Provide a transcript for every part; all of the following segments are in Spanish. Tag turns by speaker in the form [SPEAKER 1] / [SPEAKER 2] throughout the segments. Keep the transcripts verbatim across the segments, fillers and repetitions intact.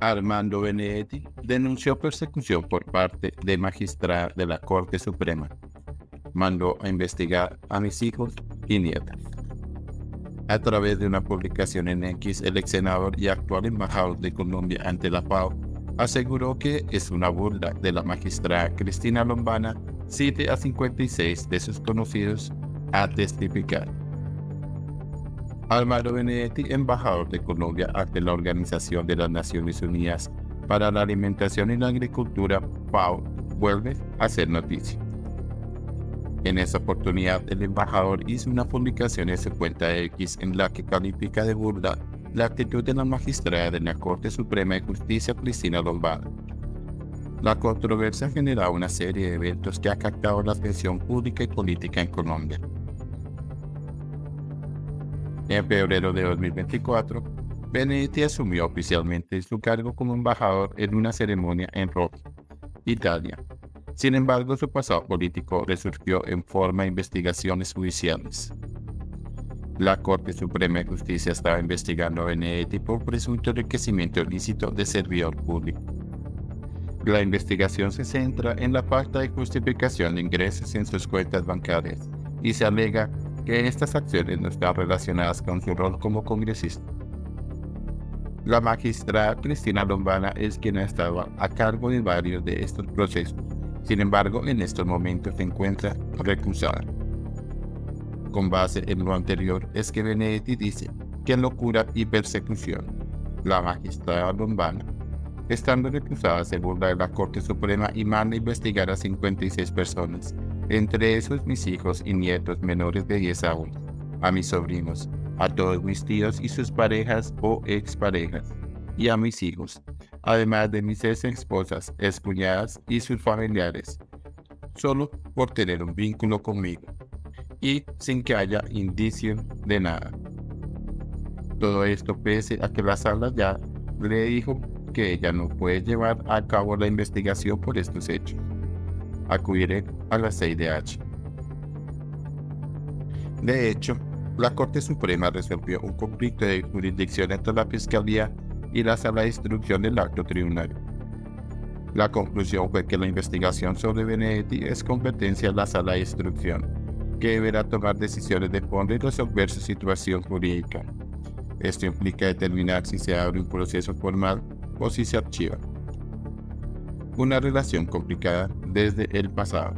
[SPEAKER 1] Armando Benedetti denunció persecución por parte de magistrada de la Corte Suprema. Mandó a investigar a mis hijos y nietas. A través de una publicación en X, el ex senador y actual embajador de Colombia ante la FAO aseguró que es una burla de la magistrada Cristina Lombana cite a cincuenta y seis de sus conocidos a testificar. Armando Benedetti, embajador de Colombia ante la Organización de las Naciones Unidas para la Alimentación y la Agricultura, FAO, vuelve a hacer noticia. En esa oportunidad, el embajador hizo una publicación en su cuenta X en la que califica de burla la actitud de la magistrada de la Corte Suprema de Justicia, Cristina Lombana. La controversia ha generado una serie de eventos que ha captado la atención pública y política en Colombia. En febrero de dos mil veinticuatro, Benedetti asumió oficialmente su cargo como embajador en una ceremonia en Roma, Italia. Sin embargo, su pasado político resurgió en forma de investigaciones judiciales. La Corte Suprema de Justicia estaba investigando a Benedetti por presunto enriquecimiento ilícito de servidor público. La investigación se centra en la falta de justificación de ingresos en sus cuentas bancarias y se alega que estas acciones no están relacionadas con su rol como congresista. La magistrada Cristina Lombana es quien ha estado a cargo de varios de estos procesos. Sin embargo, en estos momentos se encuentra recusada. Con base en lo anterior es que Benedetti dice que en locura y persecución, la magistrada Lombana, estando recusada, se burla de la Corte Suprema y manda a investigar a cincuenta y seis personas, entre esos mis hijos y nietos menores de diez años, a mis sobrinos, a todos mis tíos y sus parejas o exparejas, y a mis hijos, además de mis ex esposas, excuñadas y sus familiares, solo por tener un vínculo conmigo, y sin que haya indicio de nada. Todo esto pese a que la sala ya le dijo que ella no puede llevar a cabo la investigación por estos hechos. Acudiré a la C I D H. De hecho, la Corte Suprema resolvió un conflicto de jurisdicción entre la Fiscalía y la Sala de Instrucción del Alto Tribunal. La conclusión fue que la investigación sobre Benedetti es competencia de la Sala de Instrucción, que deberá tomar decisiones de fondo y resolver su situación jurídica. Esto implica determinar si se abre un proceso formal o si se archiva. Una relación complicada desde el pasado.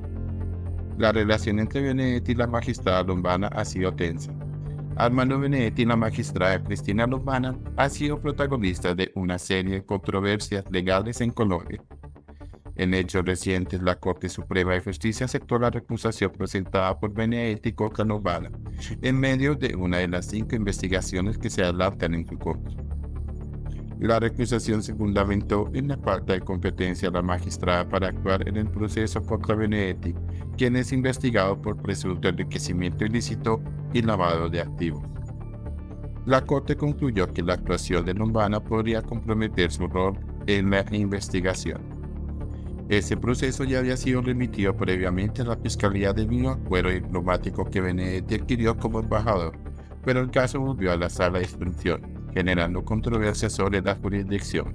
[SPEAKER 1] La relación entre Benedetti y la magistrada Lombana ha sido tensa. Armando Benedetti y la magistrada Cristina Lombana han sido protagonistas de una serie de controversias legales en Colombia. En hechos recientes, la Corte Suprema de Justicia aceptó la recusación presentada por Benedetti contra Lombana, en medio de una de las cinco investigaciones que se adelantan en su contra. La recusación se fundamentó en la falta de competencia de la magistrada para actuar en el proceso contra Benedetti, quien es investigado por presunto enriquecimiento ilícito y lavado de activos. La Corte concluyó que la actuación de Lombana podría comprometer su rol en la investigación. Ese proceso ya había sido remitido previamente a la Fiscalía debido al fuero diplomático que Benedetti adquirió como embajador, pero el caso volvió a la Sala de Instrucción, generando controversia sobre la jurisdicción.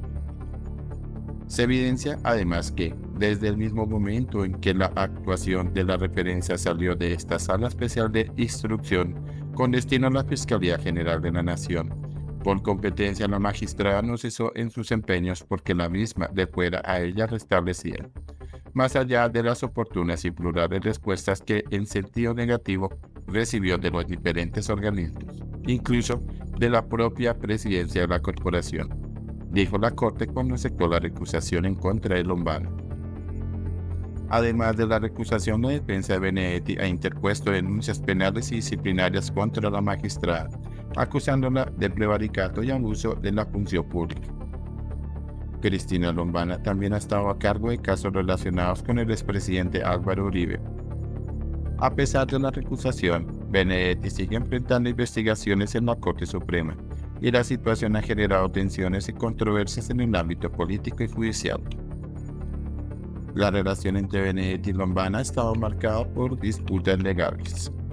[SPEAKER 1] Se evidencia además que, desde el mismo momento en que la actuación de la referencia salió de esta Sala Especial de Instrucción con destino a la Fiscalía General de la Nación, por competencia la magistrada no cesó en sus empeños porque la misma le fuera a ella restablecida, más allá de las oportunas y plurales respuestas que en sentido negativo recibió de los diferentes organismos, incluso de la propia presidencia de la corporación, dijo la Corte cuando aceptó la recusación en contra de Lombana. Además de la recusación, la defensa de Benedetti ha interpuesto denuncias penales y disciplinarias contra la magistrada, acusándola de prevaricato y abuso de la función pública. Cristina Lombana también ha estado a cargo de casos relacionados con el expresidente Álvaro Uribe. A pesar de la recusación, Benedetti sigue enfrentando investigaciones en la Corte Suprema, y la situación ha generado tensiones y controversias en el ámbito político y judicial. La relación entre Benedetti y Lombana ha estado marcada por disputas legales.